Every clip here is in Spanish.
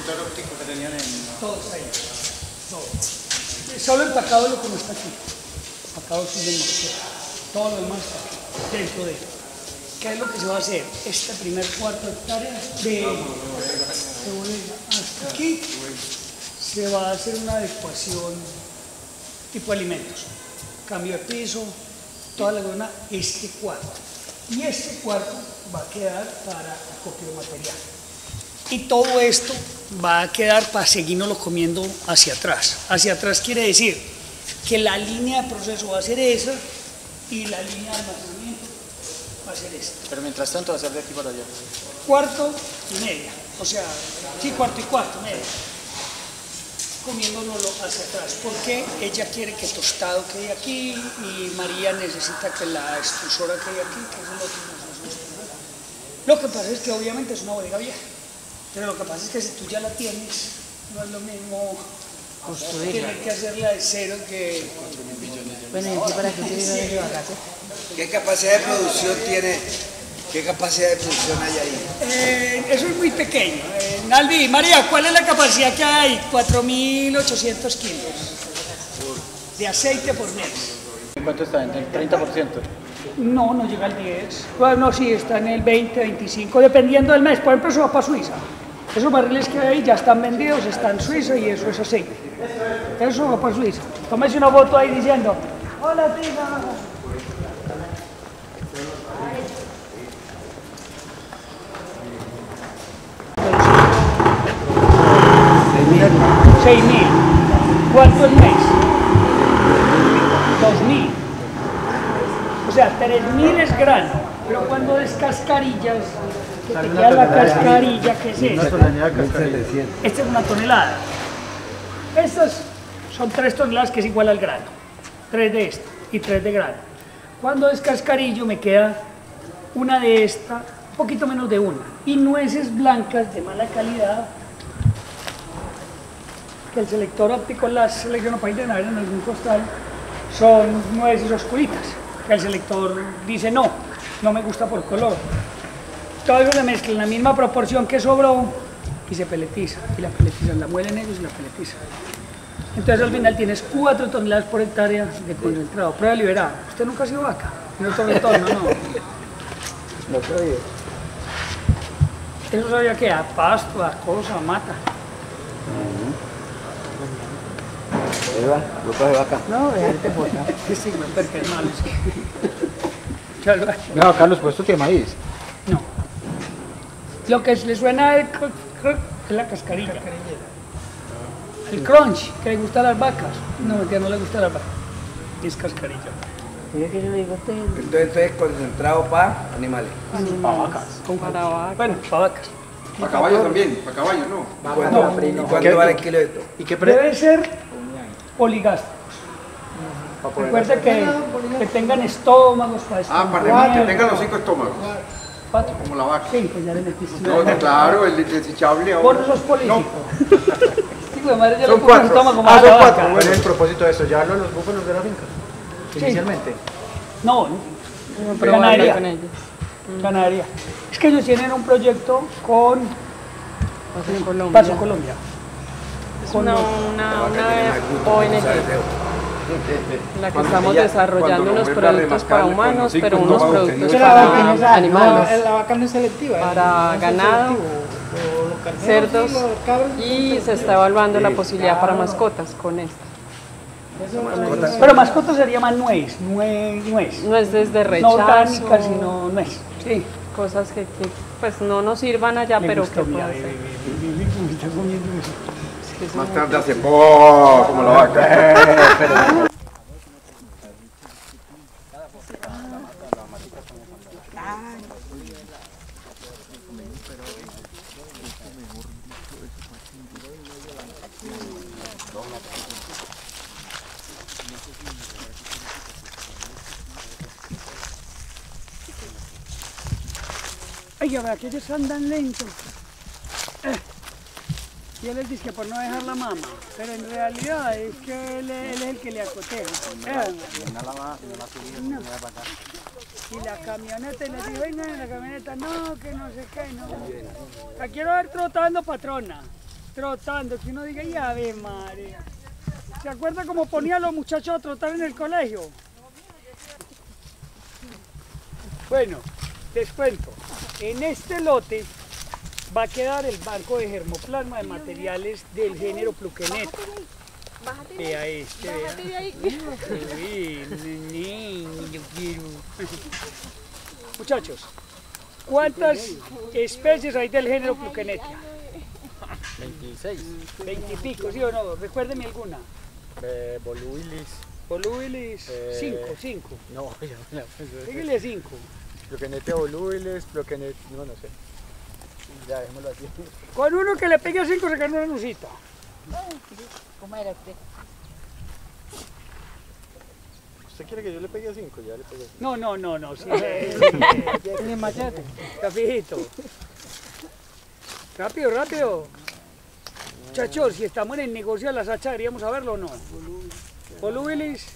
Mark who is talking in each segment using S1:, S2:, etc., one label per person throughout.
S1: sector óptico que tenían en...
S2: Todo está ahí. Todo. Solo empacado lo que no está aquí. Empacado sin demostrar. Todo lo demás está aquí, dentro de él. ¿Qué es lo que se va a hacer? Este primer cuarto de hectárea de bodega hasta aquí se va a hacer una adecuación tipo alimentos. Cambio de piso, toda la zona, este cuarto. Y este cuarto va a quedar para acopio de material. Y todo esto va a quedar para seguirnos comiendo hacia atrás. Hacia atrás quiere decir que la línea de proceso va a ser esa y la línea de almacenamiento va a ser esta.
S1: Pero mientras tanto va a ser de aquí para allá.
S2: Cuarto y media, o sea, sí, cuarto y cuarto, media. Comiéndonoslo hacia atrás, porque ella quiere que tostado quede aquí y María necesita que la extrusora quede aquí, que es el otro proceso. Lo que pasa es que obviamente es una bodega vieja, pero lo que pasa es que si tú ya la tienes, no es lo mismo tener que hacerla de cero que...
S3: Bueno, ¿y para qué te digo de vacaciones?
S4: ¿Qué capacidad de producción tiene? ¿Qué capacidad de producción hay ahí?
S2: Eso es muy pequeño. Naldi, María, ¿cuál es la capacidad que hay? 4.800 kilos de aceite por mes.
S1: ¿En cuánto está? ¿En el 30%?
S2: No, no llega al 10. Bueno, sí, está en el 20, 25, dependiendo del mes. Por ejemplo, eso va para Suiza. Esos barriles que hay ya están vendidos, están en Suiza y eso es aceite. Eso va para Suiza. Tómese una foto ahí diciendo, hola, tía. 6.000. ¿Cuánto el mes? 2.000. O sea, 3.000 es grano. Pero cuando descascarillas, que te queda la cascarilla, ¿qué es eso? Esta es una tonelada. Estas son 3 toneladas, que es igual al grano. 3 de esta y 3 de grano. Cuando descascarillo me queda una de esta, un poquito menos de una. Y nueces blancas de mala calidad, que el selector óptico las selecciona para ir en algún costal, son nueces oscuritas, que el selector dice no me gusta por color. Todo eso se mezcla en la misma proporción que sobró y se peletiza, y la peletizan, la muelen ellos y la peletizan. Entonces al final tienes 4 toneladas por hectárea de concentrado, prueba liberada. ¿Usted nunca ha sido vaca? En otro retorno, no.
S1: No sabía.
S2: Eso sabía que a pasto, a cosa, a mata.
S4: Grupo de vaca.
S2: No, dejarte botar. Que sí, porque es malo.
S1: No, Carlos, pues esto tiene maíz.
S2: No. Lo que le suena es la cascarilla. El crunch, que le gusta a las vacas. No, que no le gusta a las vacas. Es cascarilla.
S4: Entonces esto es concentrado para animales.
S1: Para vacas.
S3: Para vacas.
S2: Bueno, para vacas.
S5: Para caballos también, para caballos no.
S4: ¿Y cuánto vale el kilo de esto?
S1: ¿Y qué precio?
S2: Debe ser poligástricos. Recuerda que tengan estómagos para
S5: Para que tengan los 5 estómagos,
S2: 4.
S5: como la vaca.
S2: Sí, pues ya le metiste.
S5: No, claro, el desechable ahora.
S2: Vos no sos político. Hijo de madre, ya
S5: Son
S2: le puso
S5: 4.
S2: estómago
S1: Ah,
S2: más a
S1: son
S2: la
S1: 4.
S2: vaca.
S1: Bueno, el propósito de eso, llevarlo a los búfalos de la finca. Inicialmente.
S2: No,
S3: Probarlo
S2: ganadería.
S3: con ellos.
S2: Ganadería. Es que ellos tienen un proyecto con
S3: Paso Colombia.
S2: Paso Colombia.
S3: Es una ONG en la que estamos desarrollando unos productos para humanos, pero unos productos para animales,
S6: La vaca no es selectiva.
S3: para ganado, cerdos, y se está evaluando la posibilidad para mascotas con esto.
S2: Pero mascota sería más nuez.
S3: No es desde
S2: No
S3: rechazo,
S2: orgánica, sino nuez. Sí.
S3: cosas que pues no nos sirvan allá,
S2: Me
S3: pero
S2: gustó,
S3: que
S2: mira,
S3: puedan ser.
S2: me está comiendo eso.
S3: Es que es
S5: Más
S3: una-
S5: tarde hace po como la vaca.
S2: Oiga, vea que ellos andan lentos. Y él les dice que por no dejar la mama, pero en realidad es que él es el que le acoteja. No. Y la camioneta, y le digo, venga, en la camioneta, no, que no sé qué, no. La quiero ver trotando, patrona. trotando, que uno diga, y ave madre. ¿Se acuerda cómo ponía a los muchachos a trotar en el colegio? Bueno, les cuento, en este lote va a quedar el banco de germoplasma de materiales del género Pluquenet. Vea este, vea. Yo quiero. Muchachos, ¿cuántas especies hay del género Pluquenetia?
S1: 26.
S2: 20 y pico, ¿sí o no? Recuérdeme alguna.
S1: Volubilis.
S2: Volubilis, 5.
S1: No, ya me la pensé.
S2: Dígale 5.
S1: Pluquenetia volubilis, Pluquenet. No sé. Ya, dejémoslo así.
S2: Con uno que le pegue a 5 se gana una nucita.
S6: ¿Cómo era usted?
S1: ¿Usted quiere que yo le pegue a 5? Ya le pegué.
S2: No. Sí,
S6: Tiene machete.
S2: Cafijito. Rápido. Muchachos, si estamos en el negocio de las hachas, deberíamos saberlo o no. Volubilis.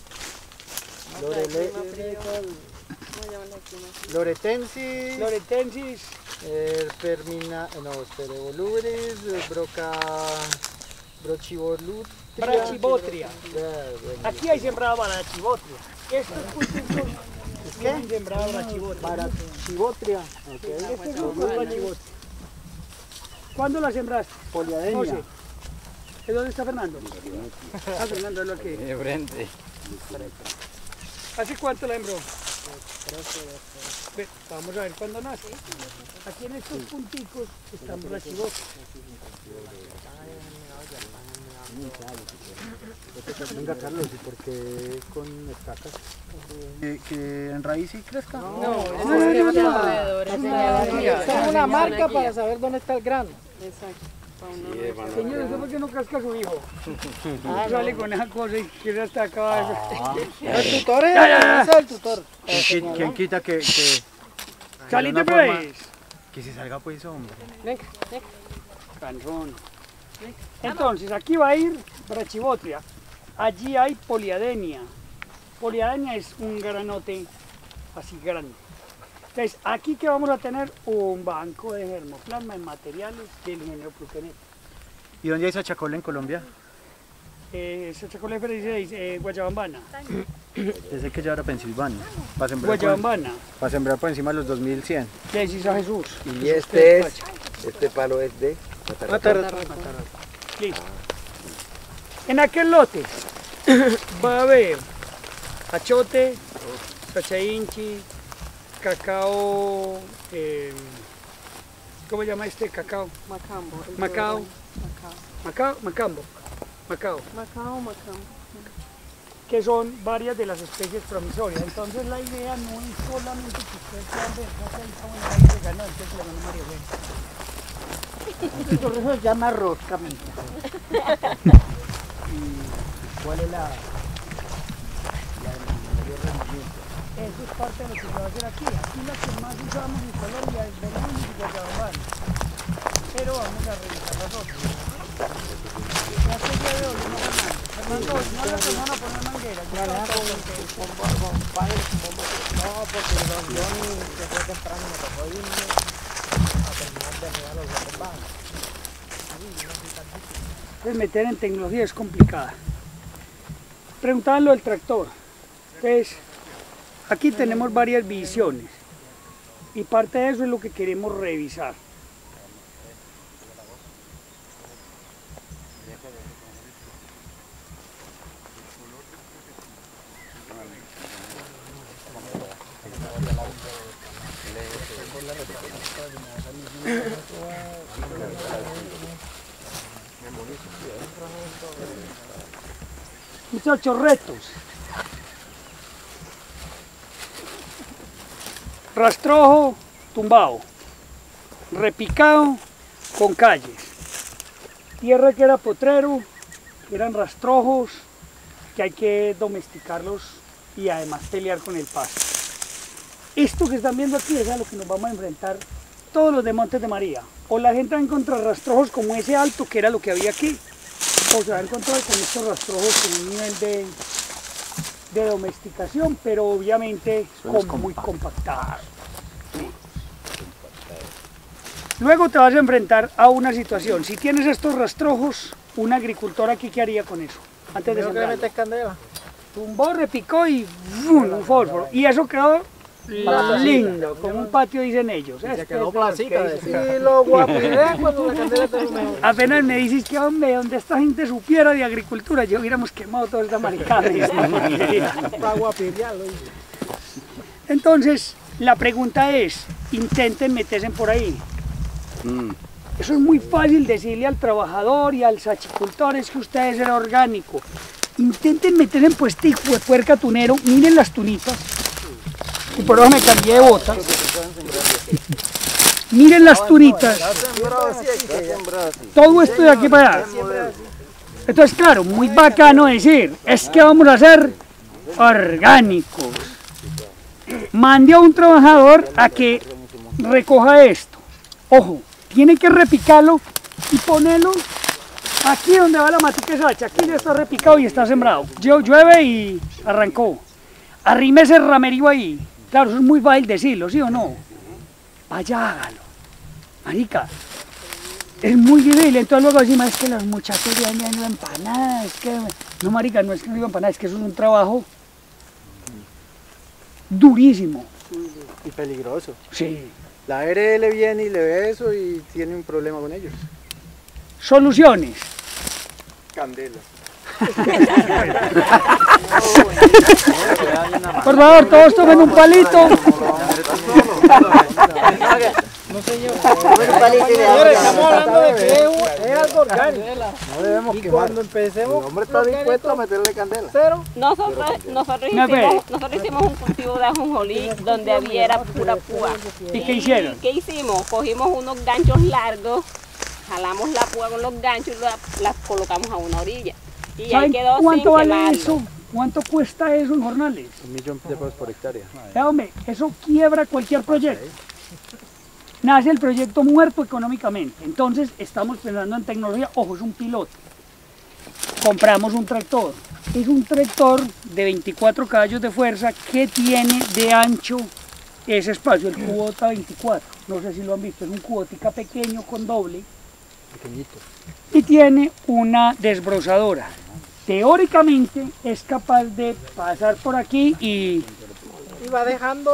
S1: Loretensis.
S2: Loretensis.
S1: Volubilis,
S2: Brachibotria. Aquí hay sembrada brachibotria. Estos cultivos tienen sembrada brachibotria.
S1: Brachibotria.
S2: Este es un brachibotria. ¿Cuándo la sembraste?
S1: Poliadenia.
S2: No sé. ¿De dónde está Fernando? Ah, Fernando es lo que.
S1: De frente.
S2: ¿Hace cuánto la sembró? Vamos a ver cuándo nace. Aquí en estos punticos están brachibotria.
S1: Venga, Carlos, ¿y por qué con estacas? ¿Que en raíz sí crezca?
S3: No, alrededor.
S6: Es una marca para saber dónde está el grano.
S3: Exacto.
S2: Señor, ¿usted por qué no casca a su hijo? Sale con esa cosa y quiere hasta acá.
S6: El tutor es el tutor.
S1: ¿Quién quita que
S2: Salite
S1: una
S2: pues.
S1: forma- que se salga pues, hombre?
S3: Venga.
S2: Canzón. Entonces, aquí va a ir brachibotria. Allí hay poliadenia. Poliadenia es un granote así grande. Entonces, aquí que vamos a tener un banco de germoplasma en materiales del género Pluquenet.
S1: ¿Y dónde hay sachacola en Colombia?
S2: Esa chocolate dice Guayabambana.
S1: Ese que llevar a Pensilvania. Para sembrar,
S2: Guayabambana.
S1: para sembrar por encima de los 2100.
S2: Le decís a Jesús.
S4: Y este palo es de
S2: Listo. En aquel lote va a haber achote, sachainchi, cacao, ¿cómo se llama este cacao?
S3: Macambo.
S2: Macao,
S3: Macambo.
S2: que son varias de las especies promisorias. Entonces la idea no es solamente que ustedes puedan ver, no sé, estamos en el aire de ganado, entonces le ganó María Elena.
S6: Por eso se llama rosca, mija.
S1: ¿Cuál es la mayor rendimiento?
S2: Eso es parte de lo que se va a hacer aquí. Aquí la que más usamos en Colombia es Belén y Guayabambana. Pero vamos a revisar las otras. Ya se de hoy, no Fernando, no le van a poner manguera.
S6: No, porque don Johnny se fue temprano y me tocó irme a terminar de arreglar los derrumbados.
S2: Entonces meter en tecnología es complicada. Preguntaban lo del tractor. Entonces, aquí tenemos varias visiones. Y parte de eso es lo que queremos revisar. Muchachos, retos. Rastrojo tumbado, repicado con calles, tierra que era potrero, que eran rastrojos, que hay que domesticarlos y además pelear con el pasto. Esto que están viendo aquí es a lo que nos vamos a enfrentar todos los de Montes de María. O la gente va a encontrar rastrojos como ese alto, que era lo que había aquí, o se va a encontrar con estos rastrojos con un nivel de domesticación, pero obviamente muy compactados. Luego te vas a enfrentar a una situación. Si tienes estos rastrojos, un agricultor aquí, ¿qué haría con eso? Antes de
S6: Creo que le
S2: sembrarlo.
S6: metes candela.
S2: Tumbó, repicó y ¡bum! Un fósforo. Y eso quedó lindo, como un patio, dicen ellos.
S6: Se quedó placita. Y lo guapiré cuando la candela te lo mejor.
S2: Apenas me dices que, hombre, donde esta gente supiera de agricultura, yo hubiéramos quemado toda esta maricada.
S6: Para guapirriarlo.
S2: Entonces, la pregunta es, intenten meterse por ahí. Eso es muy fácil decirle al trabajador y al sachicultor, es que usted es el orgánico. Intenten meterse en este hijo de puerca tunero, miren las tunitas. Y por eso me cambié de botas. Miren las tunitas. Todo esto de aquí para allá. Entonces, claro, muy bacano decir, es que vamos a ser orgánicos. Mande a un trabajador a que recoja esto. Ojo, tiene que repicarlo y ponerlo aquí donde va la matica sacha. Aquí ya está repicado y está sembrado. Llueve y arrancó. Arrime ese ramerío ahí. Claro, eso es muy fácil decirlo, ¿sí o no? Vaya, hágalo. Marica, es muy difícil. Entonces luego decimos, es que los muchachos venden empanadas. Es que... No, marica, no es que no digan empanadas, es que eso es un trabajo durísimo.
S1: Y peligroso.
S2: Sí.
S1: La ARL viene y le ve eso y tiene un problema con ellos.
S2: Soluciones.
S5: Candela.
S2: Por favor, todos tomen un palito.
S6: No señor. Señores, estamos hablando de que es algo orgánico.
S1: No debemos
S6: Y
S1: quemar.
S6: cuando empecemos.
S1: El hombre está dispuesto a meterle candela.
S6: Cero.
S3: Nosotros hicimos un cultivo de ajonjolí donde había pura púa.
S2: ¿Y qué hicieron?
S3: ¿Qué hicimos? Cogimos unos ganchos largos, jalamos la púa con los ganchos y la colocamos a una orilla. Y ahí
S2: ¿Saben
S3: quedó
S2: cuánto
S3: sin
S2: vale
S3: quemarlo.
S2: eso? ¿Cuánto cuesta eso en jornales?
S1: 1 millón de pesos por hectárea.
S2: Hombre, eso quiebra cualquier proyecto. Nace el proyecto muerto económicamente. Entonces estamos pensando en tecnología. Ojo, es un piloto. Compramos un tractor. Es un tractor de 24 caballos de fuerza que tiene de ancho ese espacio, el Kubota 24. No sé si lo han visto, es un Kubotica pequeño con doble.
S1: Pequeñito.
S2: Y tiene una desbrozadora. Teóricamente es capaz de pasar por aquí y
S6: va dejando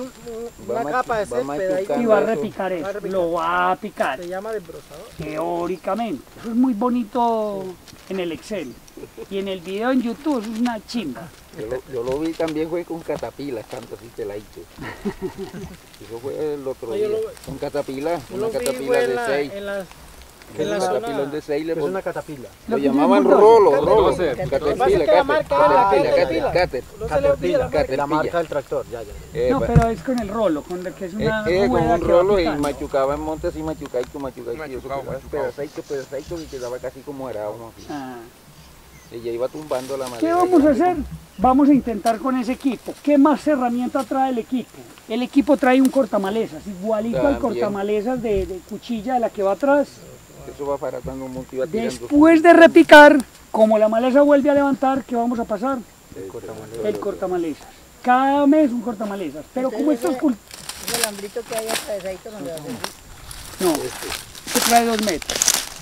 S6: una capa de césped ahí.
S2: y va a repicar eso. Lo va a picar.
S6: Se llama desbrozador.
S2: Teóricamente. Eso es muy bonito en el Excel. Y en el video en YouTube eso es una chimba.
S5: Yo lo vi también, fue con catapilas, tanto así te la hice. Eso fue el otro día. Con catapilas,
S6: Yo
S5: una
S6: lo vi
S5: catapila
S6: fue
S5: de 6.
S6: en la
S5: Un
S6: zona.
S5: catapilón de 6 le
S1: Es
S5: ponen.
S1: una catapila.
S5: Lo
S2: que
S5: llamaban
S2: tiene un
S5: rolo,
S6: Caterpillar.
S5: caterpillar,
S6: que la marca es la
S5: caterpillar,
S6: Caterpillar. No se le olvide la marca.
S1: La marca del tractor, ya.
S2: No, pero es con el rolo, con el que es una
S5: con
S2: rueda
S5: un
S2: que va
S5: rolo y
S2: picando.
S5: machucaba en montes y machucaico, y eso quedaba pedacito y quedaba casi como era uno así.
S2: Ah.
S5: Ella iba tumbando la madera.
S2: ¿Qué vamos a hacer? Vamos a intentar con ese equipo. ¿Qué más herramienta trae el equipo? El equipo trae un cortamalezas, igualito al
S5: También.
S2: cortamalezas de cuchilla de la que va atrás.
S5: Eso va paratando un monte y va tirando.
S2: Después de repicar, como la maleza vuelve a levantar, ¿qué vamos a pasar? El cortamalezas. Cada mes un cortamalezas. Pero como estos
S7: Ese alambrito que hay atravesadito donde va a ser.
S2: no, este trae 2 metros.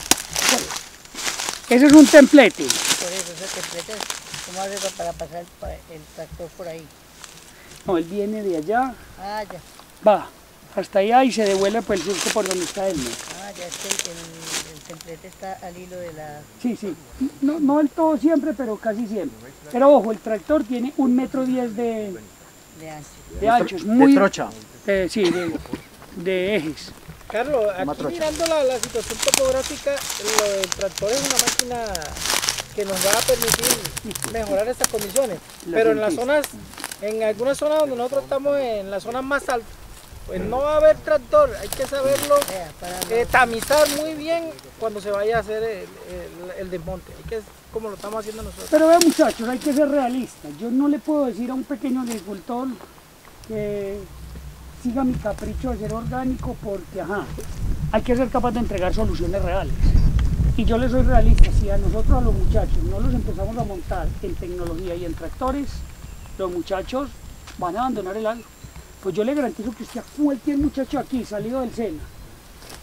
S2: Ese es un templete.
S7: Por eso, ese templete, ¿cómo hace para pasar el tractor por ahí?
S2: No, él viene de allá,
S7: Ah, ya.
S2: va hasta allá y se devuelve por el surco por donde está él.
S7: Ah, ya es que el templete está al hilo de la...
S2: Sí, sí. No del todo siempre, pero casi siempre. Pero ojo, el tractor tiene 1,10 metros
S7: de ancho.
S2: de ancho. Es muy...
S1: De trocha.
S2: Sí, de ejes.
S6: Carlos, aquí mirando la situación topográfica, el tractor es una máquina que nos va a permitir mejorar estas condiciones. Pero en las zonas, en algunas zonas donde nosotros estamos en las zonas más altas, pues no va a haber tractor, hay que saberlo tamizar muy bien cuando se vaya a hacer el desmonte, hay que, como lo estamos haciendo nosotros.
S2: Pero vean muchachos, hay que ser realistas. Yo no le puedo decir a un pequeño agricultor que siga mi capricho de ser orgánico porque, hay que ser capaz de entregar soluciones reales. Y yo les soy realista, si a nosotros, a los muchachos, no los empezamos a montar en tecnología y en tractores, los muchachos van a abandonar el algo. Pues yo le garantizo que si a cualquier muchacho aquí, salido del SENA,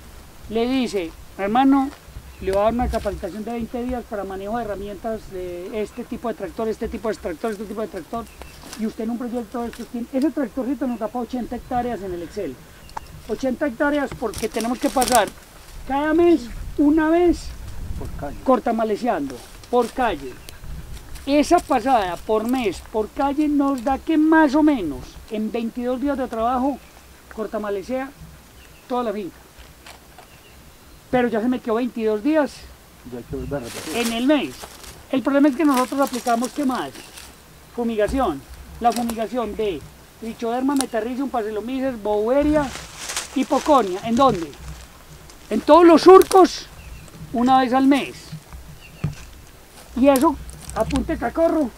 S2: le dice, hermano, le va a dar una capacitación de 20 días para manejo de herramientas de este tipo de tractor, este tipo de tractor, este tipo de tractor, y usted en un proyecto de estos tiene, ese tractorcito nos da para 80 hectáreas en el Excel. 80 hectáreas porque tenemos que pasar cada mes, una vez, cortamaleceando, por calle. Esa pasada por mes, por calle, nos da que más o menos en 22 días de trabajo cortamalecea toda la finca. Pero ya se me quedó 22 días en el mes. El problema es que nosotros aplicamos, ¿qué más? Fumigación. La fumigación de Trichoderma, Metarrhizium, Paxillomyces, Beauveria y Poconia. ¿En dónde? En todos los surcos, una vez al mes. Y eso, apunte cacorro.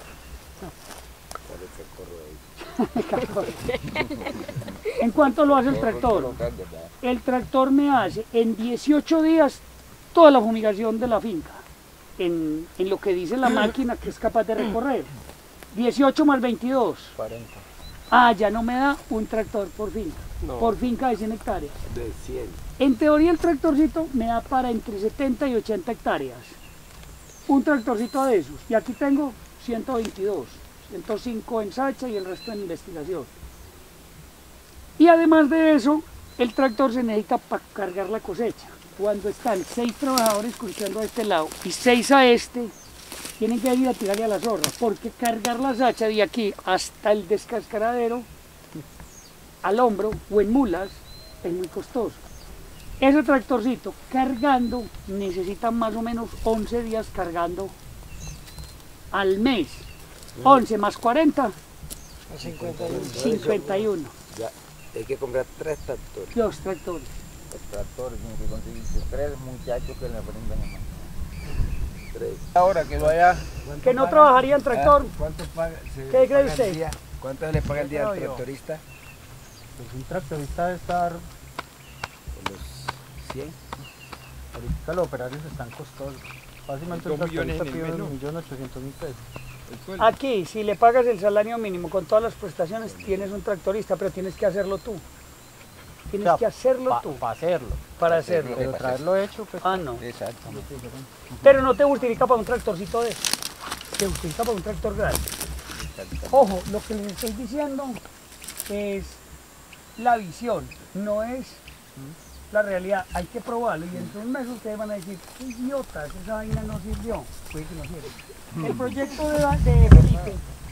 S2: ¿En cuánto lo hace el tractor? El tractor me hace en 18 días toda la fumigación de la finca, en lo que dice la máquina que es capaz de recorrer. 18 más 22.
S5: 40.
S2: Ah, ya no me da un tractor por finca, por finca de 100 hectáreas.
S5: De 100.
S2: En teoría el tractorcito me da para entre 70 y 80 hectáreas. Un tractorcito de esos. Y aquí tengo 122, 105 en Sacha y el resto en investigación. Y además de eso, el tractor se necesita para cargar la cosecha. Cuando están 6 trabajadores cosechando a este lado y 6 a este, tienen que ir a tirarle a la zorra, porque cargar la sacha de aquí hasta el descascaradero, al hombro o en mulas, es muy costoso. Ese tractorcito cargando necesita más o menos 11 días cargando al mes. 11 más 40, 51.
S5: Ya, hay que comprar 3 tractores.
S2: 2 tractores.
S5: Los tractores, tienen que conseguirse 3 muchachos que le aprendan a manejar. 3. Ahora que vaya.
S2: Que no trabajaría en tractor.
S4: ¿Cuánto paga?
S2: ¿Qué cree usted?
S4: ¿Cuánto le paga el día al tractorista?
S1: Pues un tractorista debe estar,
S4: Por los 100.
S1: ahorita los operarios están costosos. Fácilmente un tractorista pide 1.800.000 pesos.
S2: Aquí, si le pagas el salario mínimo con todas las prestaciones, tienes un tractorista, pero tienes que hacerlo tú. Tienes que hacerlo tú.
S1: Para hacerlo.
S2: Para hacerlo.
S1: Pero traerlo hecho, pues.
S2: Ah, no.
S5: Exacto.
S2: Pero no te justifica para un tractorcito de eso. Te justifica para un tractor grande. Ojo, lo que les estoy diciendo es la visión, no es la realidad. Hay que probarlo y dentro de un mes ustedes van a decir, qué idiotas, esa vaina no sirvió. Puede que no sirva. El proyecto de Felipe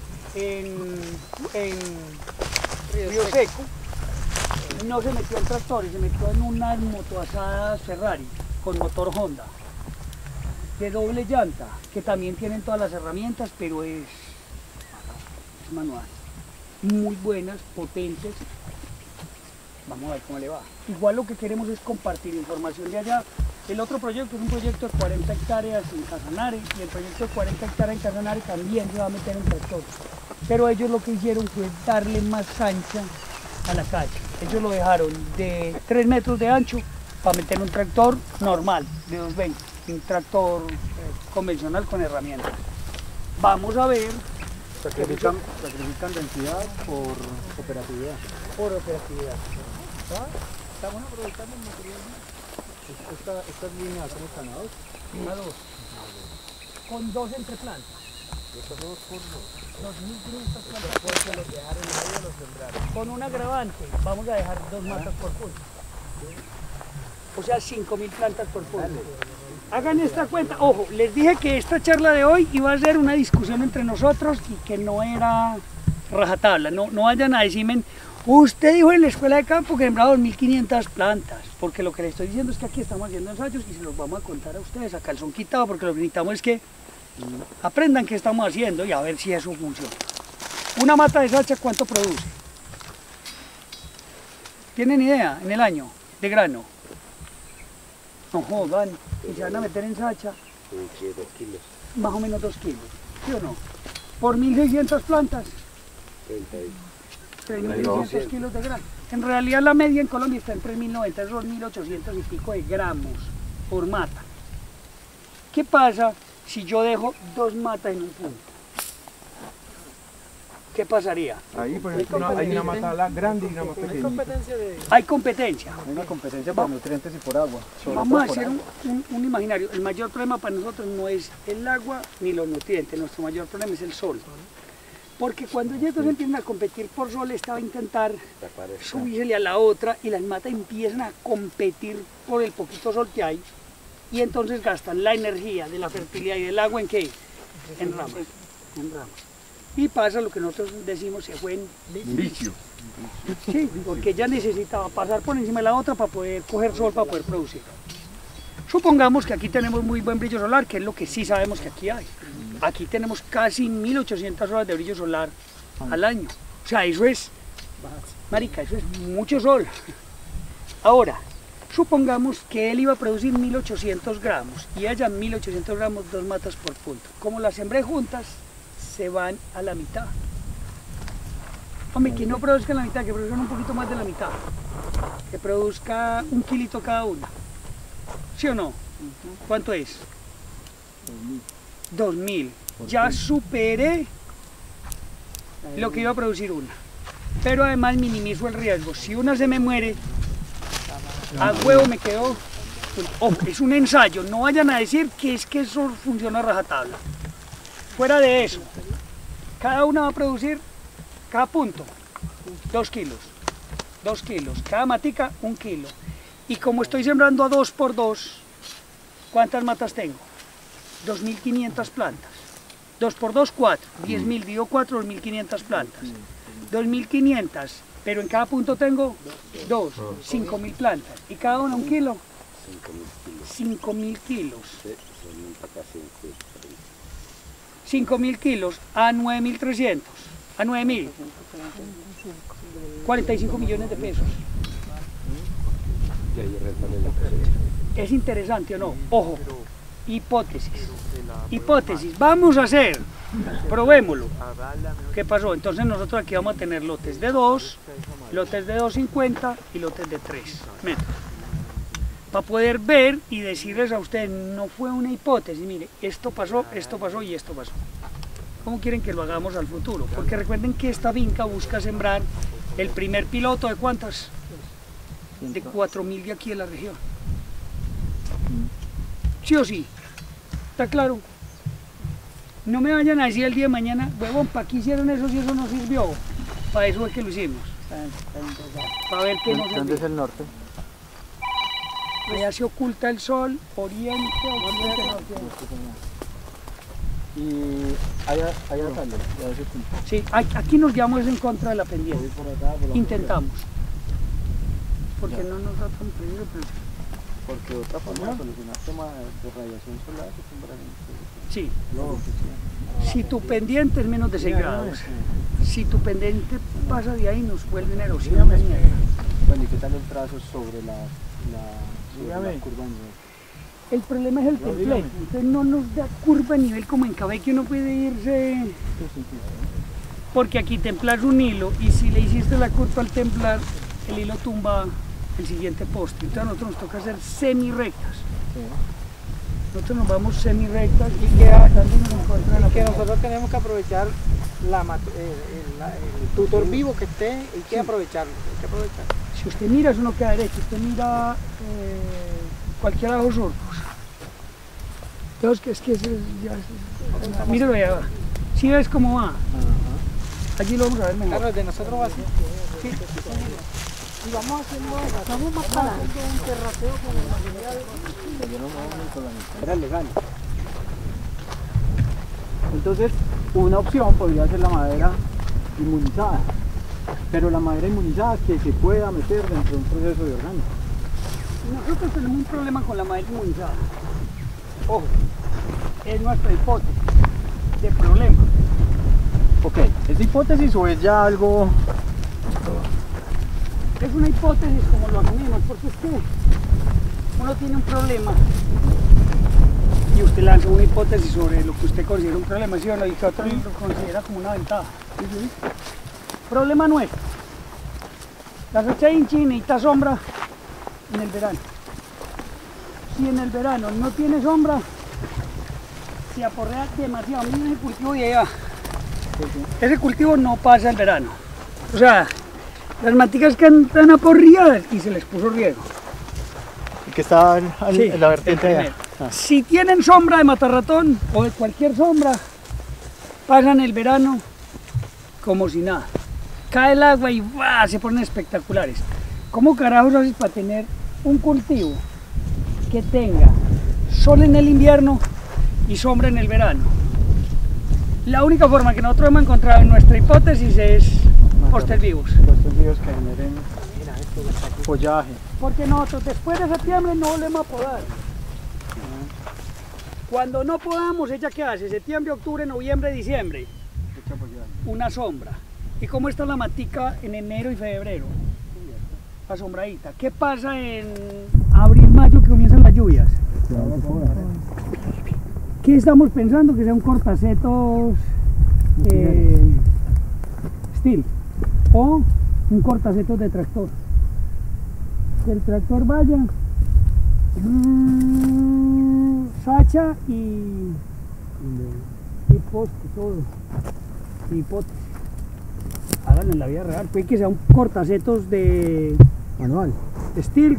S2: en Río Seco no se metió en tractores, se metió en unas motoasadas Ferrari con motor Honda de doble llanta, que también tienen todas las herramientas, pero es manual. Muy buenas, potentes. Vamos a ver cómo le va. Igual lo que queremos es compartir información de allá. El otro proyecto es un proyecto de 40 hectáreas en Casanare, y el proyecto de 40 hectáreas en Casanare también se va a meter en tractor. Pero ellos lo que hicieron fue darle más ancha a la calle. Ellos lo dejaron de 3 metros de ancho para meter un tractor normal de 220, un tractor convencional con herramientas. Vamos a ver.
S1: Sacrifican densidad por operatividad.
S2: Por operatividad.
S1: Estamos aprovechando el material. Estas líneas son canados.
S2: Una 2. Con 2 entre plantas.
S1: Estas 2 por 2.
S2: 2.500 plantas. Los dejaron ahí, los sembraron. Con un agravante, vamos a dejar 2 matas por punto. O sea, 5.000 plantas por punto. Hagan esta cuenta. Ojo, les dije que esta charla de hoy iba a ser una discusión entre nosotros y que no era rajatabla. No vayan a decirme, usted dijo en la escuela de campo que sembraba 2.500 plantas, porque lo que les estoy diciendo es que aquí estamos haciendo ensayos y se los vamos a contar a ustedes a calzón quitado, porque lo que necesitamos es que aprendan qué estamos haciendo y a ver si eso funciona. Una mata de sacha, ¿cuánto produce? ¿Tienen idea en el año de grano? No jodan, y se van a meter en sacha,
S5: 2 kilos.
S2: más o menos 2 kilos, ¿sí o no? Por 1.600 plantas, 3.600 kilos de grano. En realidad la media en Colombia está en 3.090, es 2.800 y pico de gramos por mata. ¿Qué pasa si yo dejo 2 matas en un punto? ¿qué pasaría?
S5: Ahí, por ejemplo, hay una mata grande y una más pequeña.
S2: Hay competencia.
S1: Hay una competencia por nutrientes y por agua.
S2: Vamos a hacer un imaginario. El mayor problema para nosotros no es el agua ni los nutrientes, nuestro mayor problema es el sol. Porque cuando ellos dos empiezan a competir por sol, esta va a intentar subirse a la otra y las matas empiezan a competir por el poquito sol que hay y entonces gastan la energía de la fertilidad y del agua ¿en qué? En ramas. Y pasa lo que nosotros decimos, se fue en
S5: Vicio.
S2: Sí, porque ella necesitaba pasar por encima de la otra para poder coger sol, para poder producir. Supongamos que aquí tenemos muy buen brillo solar, que es lo que sí sabemos que aquí hay. Aquí tenemos casi 1800 horas de brillo solar al año. O sea, eso es, marica, eso es mucho sol. Ahora, supongamos que él iba a producir 1800 gramos y ella 1800 gramos, 2 matas por punto. Como las sembré juntas, se van a la mitad. Hombre, que no produzca la mitad, que produzcan un poquito más de la mitad. Que produzca 1 kilito cada una. ¿Sí o no? ¿Cuánto es? 2000. Ya superé lo que iba a producir una. Pero además minimizo el riesgo. Si una se me muere, a huevo me quedo. Ojo, es un ensayo. No vayan a decir que es que eso funciona a rajatabla. Fuera de eso, cada una va a producir, cada punto, 2 kilos. 2 kilos. Cada matica, 1 kilo. Y como estoy sembrando a 2 por 2, ¿cuántas matas tengo? 2500 plantas. 2 por 2, 4. 10.000 dividido 4, 2500 plantas. 2500, pero en cada punto tengo 2, 5000 plantas. ¿Y cada una 1 kilo? 5000 kilos. 5000 kilos a 9300, a 9000. 45 millones de pesos. ¿Es interesante o no? Ojo, hipótesis. Hipótesis, vamos a hacer, probémoslo. ¿Qué pasó? Entonces nosotros aquí vamos a tener lotes de 2, lotes de 2,50 y lotes de 3 metros. Para poder ver y decirles a ustedes, no fue una hipótesis, mire, esto pasó y esto pasó. ¿Cómo quieren que lo hagamos al futuro? Porque recuerden que esta finca busca sembrar el primer piloto de ¿cuántas? De 4000 de aquí de la región. ¿Sí o sí? ¿Está claro? No me vayan a decir el día de mañana, huevón, ¿para qué hicieron eso si eso no sirvió? Para eso es que lo hicimos. Para ver qué nos
S1: ¿Dónde es el norte?
S2: Allá se oculta el sol, oriente, norte.
S1: Y allá sale, ya se oculta.
S2: Sí, aquí nos llevamos en contra de la pendiente. Intentamos. Porque no nos da tan peligro, pero...
S1: Porque otra forma de solucionar tema de radiación solar es sembrar en...
S2: Sí. Si tu pendiente es menos de 6 grados, si tu pendiente pasa de ahí, nos vuelve una erosión de mierda.
S1: Bueno, ¿y qué tal el trazo sobre la curva de nivel?
S2: El problema es el templete, entonces no nos da curva a nivel como en Cabeque uno puede irse... Porque aquí templas un hilo y si le hiciste la curva al templar, el hilo tumba el siguiente poste. Entonces a nosotros nos toca hacer semi-rectas. Nosotros nos vamos semi-rectas y queda dándonos en contra de la
S6: que nosotros tenemos que aprovechar el tutor vivo que esté, hay que aprovecharlo.
S2: Si usted mira, eso no queda derecho, usted mira cualquiera de los surcos. Entonces, míralo allá, ¿sí ves cómo va? Allí lo vamos a ver mejor.
S6: Claro, el de nosotros va así.
S2: Sí. Y vamos más para adelante, un terraceo con el material.
S1: Era legal. Entonces, una opción podría ser la madera inmunizada. Pero la madera inmunizada que se pueda meter dentro de un proceso de orgánico.
S2: Nosotros tenemos un problema con la madera inmunizada. Ojo, es nuestra hipótesis de problema.
S1: Ok, ¿es hipótesis o es ya algo...?
S2: Es una hipótesis como lo asumimos, porque es que uno tiene un problema y usted lanza una hipótesis sobre lo que usted considera un problema, ¿sí o no? Y que otro lo considera como una ventaja. Problema nuestro. La fecha hincha necesita sombra en el verano. Si en el verano no tiene sombra, se aporrea demasiado. Miren el cultivo de allá. Ese cultivo no pasa el verano. O sea, las maticas que están aporreadas y se les puso riego.
S1: Y que está en la vertiente
S2: allá. Si tienen sombra de matarratón o de cualquier sombra, pasan el verano como si nada. Cae el agua y ¡bah! Se ponen espectaculares. ¿Cómo carajos haces para tener un cultivo que tenga sol en el invierno y sombra en el verano? La única forma que nosotros hemos encontrado en nuestra hipótesis es postes vivos.
S1: Postes vivos que generen follaje.
S2: Porque nosotros después de septiembre no volvemos a podar. Cuando no podamos, ¿ella qué hace? Septiembre, octubre, noviembre, diciembre. Una sombra. ¿Y cómo está la matica en enero y febrero? Asombradita. ¿Qué pasa en abril, mayo que comienzan las lluvias? ¿Qué estamos pensando? Que sea un cortacetos steel o un cortacetos de tractor. Que el tractor vaya, sacha y poste, todo. Y potes. Háganlo en la vida real. Puede que sea un cortacetos de
S1: manual.
S2: Steel.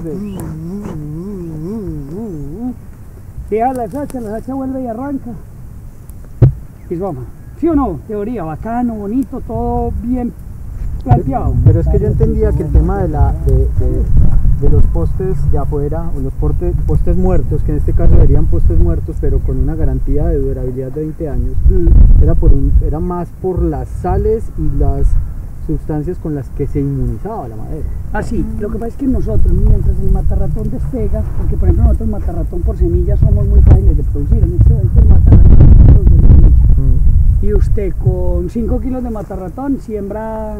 S2: Deja la sacha vuelve y arranca. Y vamos. ¿Sí o no? Teoría, bacano, bonito, todo bien planteado.
S1: Pero es que yo entendía que el tema de los postes de afuera, o los postes muertos, que en este caso serían postes muertos, pero con una garantía de durabilidad de 20 años, era más por las sales y las sustancias con las que se inmunizaba la madera.
S2: Así, lo que pasa es que nosotros, mientras el matarratón despega, porque por ejemplo nosotros matarratón por semilla somos muy fáciles de producir, en este momento el matarratón produce semilla. Y usted con 5 kilos de matarratón siembra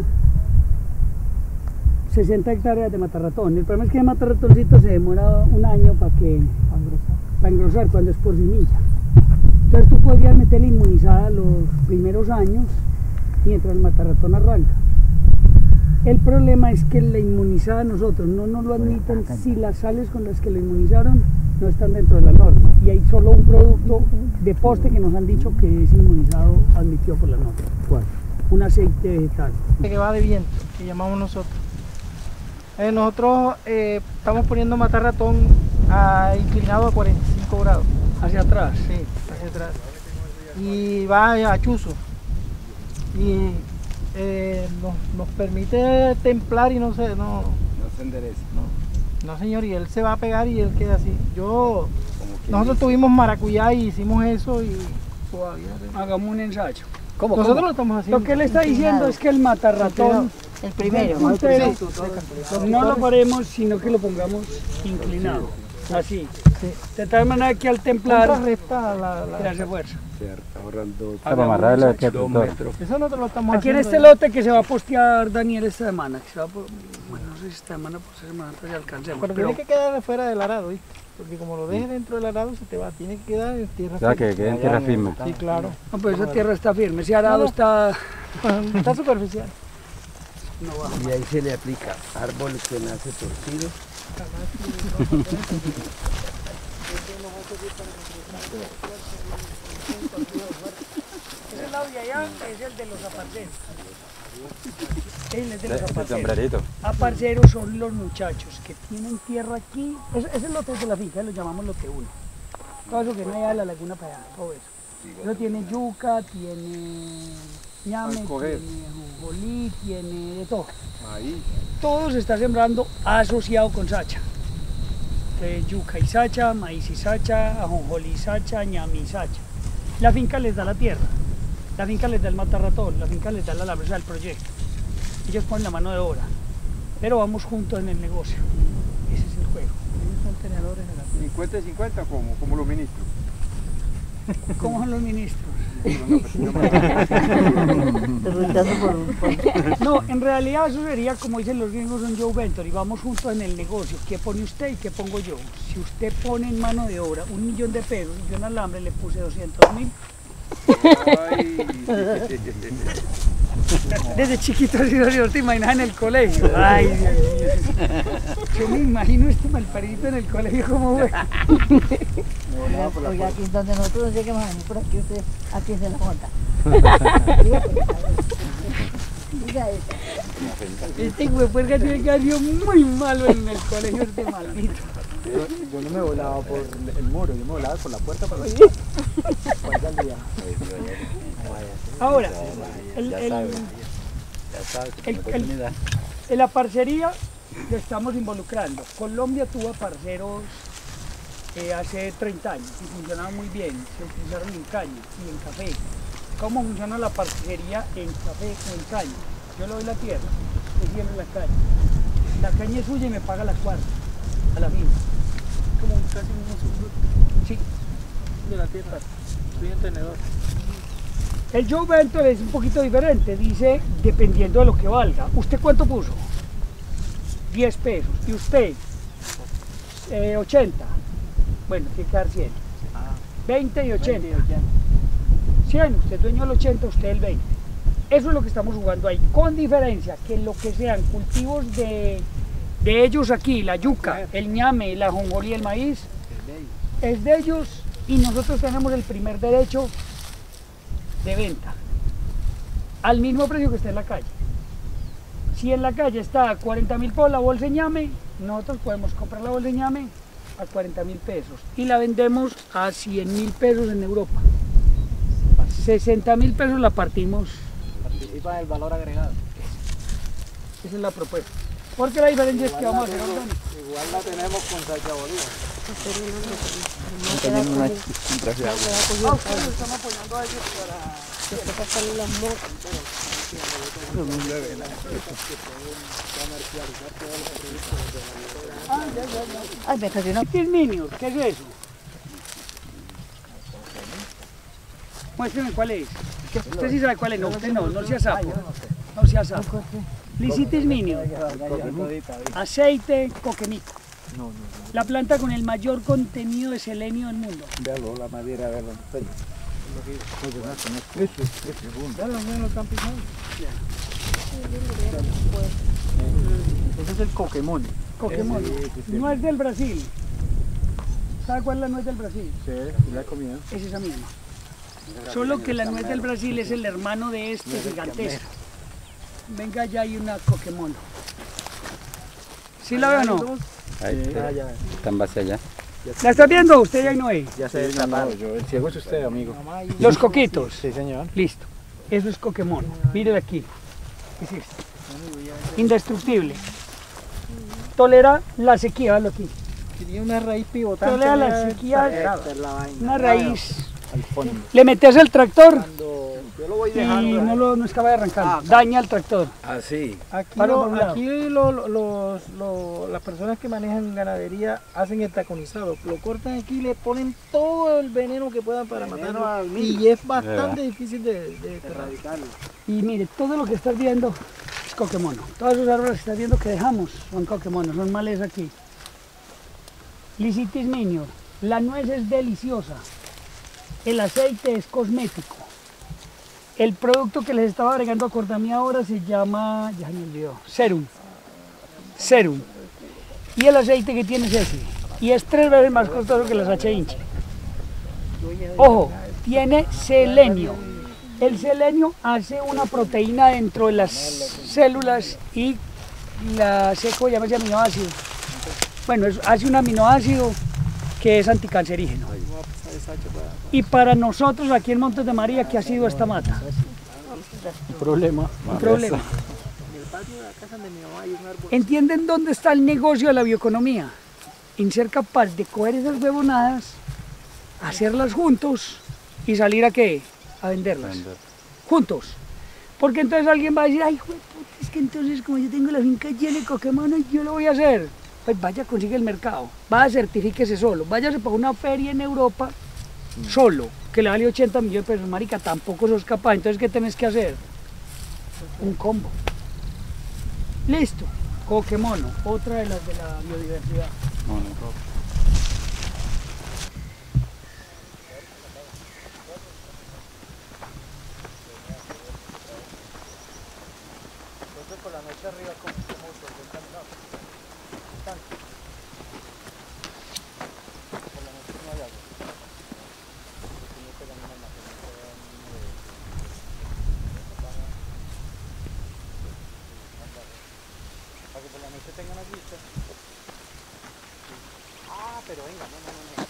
S2: 60 hectáreas de matarratón. El problema es que el matarratoncito se demora un año para engrosar cuando es por semilla. Entonces tú podrías meterle inmunizada los primeros años mientras el matarratón arranca. El problema es que la inmunizada nosotros no nos lo admiten si las sales con las que lo inmunizaron no están dentro de la norma. Y hay solo un producto de poste que nos han dicho que es inmunizado admitido por la norma.
S1: ¿Cuál?
S2: Un aceite vegetal.
S6: Que va de viento, que llamamos nosotros. Nosotros estamos poniendo matarratón inclinado a 45 grados.
S2: ¿Hacia atrás?
S6: Sí, hacia atrás. Y va a chuzo. Y nos permite templar y no se
S5: endereza.
S6: No señor, y él se va a pegar y él queda así. Nosotros tuvimos maracuyá y hicimos eso y todavía.
S2: Hagamos un ensayo.
S6: Nosotros lo estamos haciendo.
S2: Lo que él está diciendo es que el matarratón,
S7: el primero,
S2: no lo paremos, sino que lo pongamos inclinado. Así.
S6: Sí.
S2: De tal manera que al templar
S6: contrarresta
S2: le hace fuerza.
S5: Para amarrarle aquí al metros.
S6: Eso nosotros lo estamos
S2: aquí en
S6: haciendo.
S2: este lote que se va a postear Daniel esta semana. Que se va bueno, no sé si esta semana, pues esta semana todavía alcancemos.
S6: Pero tiene que quedar fuera del arado, ¿viste? Porque como lo dejes dentro del arado se te va, tiene que quedar en tierra firme.
S5: O sea, que quede en tierra firme.
S6: Sí, claro.
S2: No, pues esa tierra está firme, ese arado está
S6: superficial.
S2: No va.
S4: Y ahí se le aplica árbol que nace torcido.
S2: Ese lado de allá es el de los aparceros. Él es de los
S5: El
S2: aparceros.
S5: sombrerito.
S2: Aparceros son los muchachos que tienen tierra aquí. Es el lote de la finca, lo llamamos lote 1. Todo eso que no hay de la laguna para allá, todo eso. Eso tiene yuca, tiene ñame, tiene jonjolí, tiene de todo. Todo se está sembrando asociado con sacha. Yuca y sacha, maíz y sacha, ajonjolí y sacha, ñame y sacha. La finca les da la tierra, la finca les da el matarratón, la finca les da la labor, o sea, el proyecto. Ellos ponen la mano de obra, pero vamos juntos en el negocio. Ese es el juego. Ellos son tenedores de la tierra.
S1: 50-50 como los ministros.
S2: ¿Cómo son los ministros? No, en realidad eso sería, como dicen los gringos, un joint venture y vamos juntos en el negocio. ¿Qué pone usted y qué pongo yo? Si usted pone en mano de obra 1 millón de pesos y yo en alambre le puse 200.000. Desde chiquito así no te imaginas en el colegio. Ay, Dios mío. Yo me imagino este malparidito en el colegio como fue.
S7: Oiga, aquí donde nosotros llegamos por aquí, usted aquí se la monta. Diga eso.
S2: Este huepuerca tiene que haber sido muy malo en el colegio, este maldito.
S1: Yo no me volaba por el muro, yo me volaba por la puerta para
S2: Ahora, en la parcería lo estamos involucrando. Colombia tuvo parceros hace 30 años y funcionaban muy bien. Se utilizaron en caña y en café. ¿Cómo funciona la parcería en café o en caña? Yo le doy la tierra, me cierro la caña. La caña es suya y me paga la cuarta, a la misma.
S6: Como casi un usufructo
S2: Sí.
S6: de la tierra. Soy un tenedor.
S2: El joint venture es un poquito diferente, dice dependiendo de lo que valga. ¿Usted cuánto puso? 10 pesos. ¿Y usted? 80. Bueno, tiene que dar 100. 20 y 80. 100, usted es dueño del 80, usted el 20. Eso es lo que estamos jugando ahí, con diferencia que lo que sean cultivos de ellos aquí, la yuca, el ñame, la jonjolí y el maíz, es de ellos y nosotros tenemos el primer derecho de venta al mismo precio que está en la calle. Si en la calle está a 40.000 por la bolsa de ñame, nosotros podemos comprar la bolsa de ñame a 40.000 pesos y la vendemos a 100.000 pesos en Europa. 60.000 pesos la partimos.
S1: Participa del valor agregado.
S2: Esa es la propuesta. Porque la diferencia es que vamos a hacer orgánico.
S1: Igual la tenemos con salsa bolívar.
S5: Tenemos una traje de agua.
S2: Ustedes están apoyando a ellos para...
S7: Ay, me estacionó.
S2: ¿Qué es Minior? ¿Qué es eso? Muéstrame cuál es. Usted sí sabe cuál es, no, usted no sea sapo. No sea sapo. Licitis Minior. Aceite coquemico. La planta con el mayor contenido de selenio del mundo.
S5: Véalo, la madera, véalo.
S1: Ese es el coquemón.
S2: Coquemón. Nuez del Brasil. ¿Sabe cuál es la nuez del Brasil?
S1: Sí, la he comido.
S2: Es esa misma. Solo que la nuez del Brasil es el hermano de este gigantesco. Venga, ya hay una coquemón. ¿Sí la veo o no?
S5: Ahí está en base allá.
S2: ¿La está viendo? Usted ya no es.
S1: Ya se destaparon. El ciego es usted, amigo.
S2: Los coquitos.
S1: Sí, señor.
S2: Listo. Eso es coquemón. Mire aquí. ¿Qué es esto? Indestructible. Tolera la sequía, véalo aquí.
S6: Tenía una raíz pivotante.
S2: Tolera la sequía, una raíz.
S1: Al fondo.
S2: Le metes el tractor
S1: Yo lo voy
S2: y
S1: dejando.
S2: no es capaz de arrancar. Daña el tractor.
S5: Ah, sí.
S6: Aquí,
S2: Palo por un lado.
S6: las personas que manejan ganadería hacen el taconizado. Lo cortan aquí y le ponen todo el veneno que puedan para matarlo. Y es bastante difícil de erradicarlo.
S2: Y mire, todo lo que estás viendo es coquemono. Todos esos árboles que estás viendo que dejamos son coquemonos, son males aquí. Licitis Minior. La nuez es deliciosa. El aceite es cosmético. El producto que les estaba agregando a Cordamia ahora se llama, ya se me olvidó, serum. Serum. Y el aceite que tiene es ese. Y es 3 veces más costoso que la Sacha Inche. Ojo, tiene selenio. El selenio hace una proteína dentro de las células y la seco llama aminoácido. Bueno, hace un aminoácido que es anticancerígeno. Y para nosotros aquí en Montes de María, ¿qué ha sido esta mata?
S1: Un problema.
S2: Un problema. ¿Entienden dónde está el negocio de la bioeconomía? En ser capaz de coger esas huevonadas, hacerlas juntos y salir a qué? A venderlas. Juntos. Porque entonces alguien va a decir, ay, puta, es que entonces como yo tengo la finca llena de coquemonos, yo lo voy a hacer. Pues vaya, consigue el mercado. Vaya, certifíquese solo. Váyase para una feria en Europa solo, que le vale 80 millones de pesos. Marica, tampoco sos capaz. Entonces, ¿qué tenés que hacer? Un combo. Listo. Coquemono, otra de las de la biodiversidad.
S6: que tengan las vistas. Ah, pero venga, no.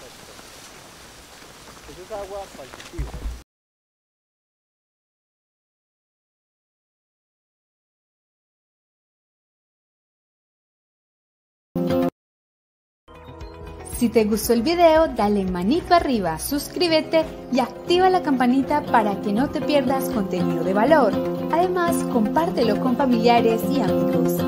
S6: Eso es agua para el cultivo.
S8: Si te gustó el video, dale manito arriba, suscríbete y activa la campanita para que no te pierdas contenido de valor. Además, compártelo con familiares y amigos.